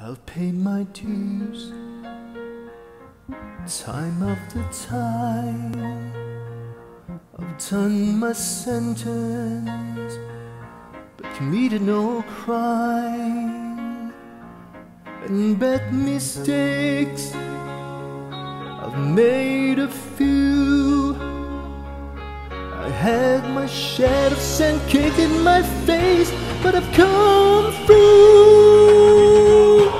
I've paid my dues time after time. I've done my sentence but committed no crime. And bad mistakes I've made a few. I had my share of sand kicked in my face, but I've come through.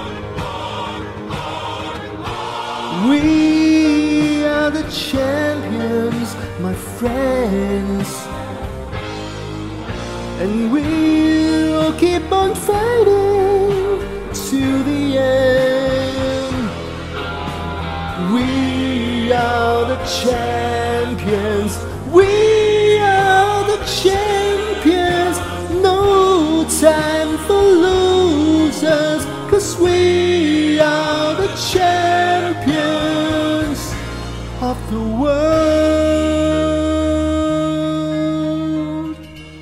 We are the champions, my friends, and we'll keep on fighting to the end. We are the champions. We are the champions. No time for losers, 'cause we are the champions of the world.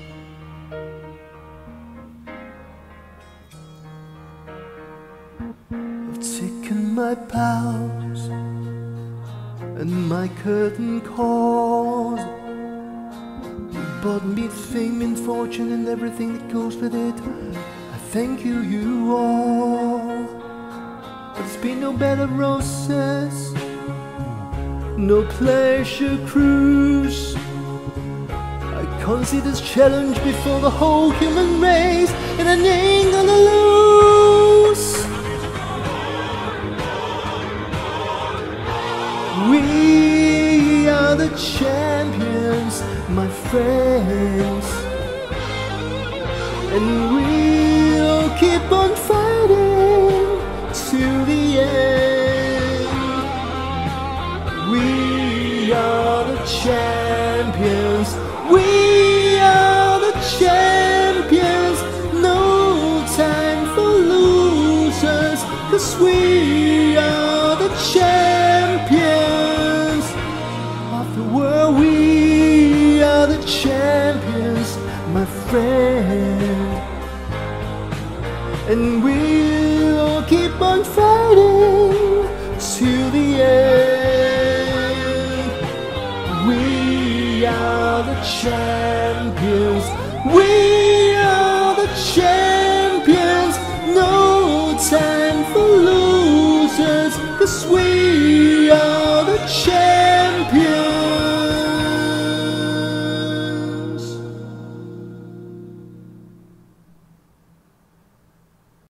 I've taken my bows and my curtain calls. You bought me fame and fortune and everything that goes with it. I thank you, you all. But it's been no bed of roses, no pleasure cruise. I consider this challenge before the whole human race, and I ain't gonna lose. We are the champions, my friends, and we'll keep on fighting to the end. We are the champions. We are the champions. No time for losers, 'cause we are the champions of the world. We are the champions, my friend, and we'll keep on fighting to the end. We are the champions. We are the champions. No time for losers, 'cause we